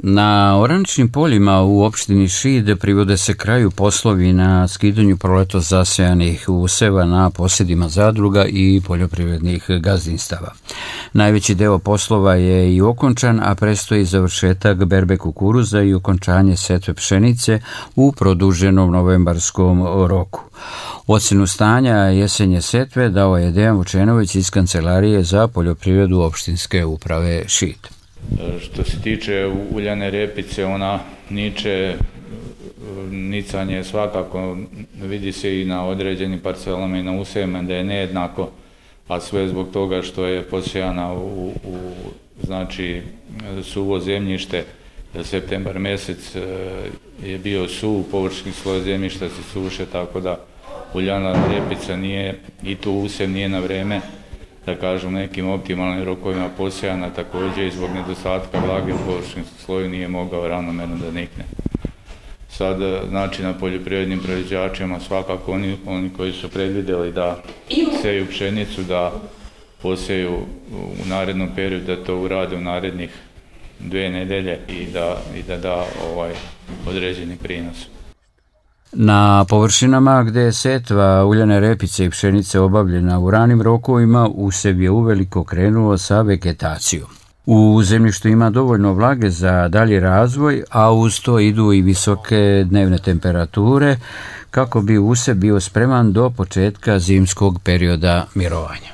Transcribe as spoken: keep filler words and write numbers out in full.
Na oraničnim poljima u opštini Šid privode se kraju poslovi na skidanju proletos zasejanih useva na posjedima zadruga i poljoprivrednih gazdinstava. Najveći deo poslova je i okončan, a predstoji završetak berbe kukuruza i okončanje setve pšenice u produženom novembarskom roku. Ocenu stanja jesenje setve dao je Dejan Vučenović iz Kancelarije za poljoprivredu opštinske uprave Šid. Što se tiče uljane repice, ona niče, nicanje svakako vidi se i na određenim parcelama i na usevima da je nejednako, a sve zbog toga što je posijana u, u znači, suvo zemljište. Septembar mjesec je bio suv, površinski sloj zemljišta se suše, tako da uljana repica nije, i tu usev nije na vreme, da kažem, nekim optimalnim rokovima posijana, također i zbog nedostatka vlage u površinskom sloju nije mogao ravnomerno da nikne. Sad, znači, na poljoprivrednim proizvođačima svakako oni, oni koji su predvidjeli da seju pšenicu, da poseju u narednom periodu, da to urade u narednih dvije nedelje i da, i da da ovaj određeni prinos. Na površinama gdje je setva uljane repice i pšenice obavljena u ranim rokovima, usev je uveliko krenuo sa vegetacijom. U zemljištu ima dovoljno vlage za dalji razvoj, a uz to idu i visoke dnevne temperature kako bi usev bio spreman do početka zimskog perioda mirovanja.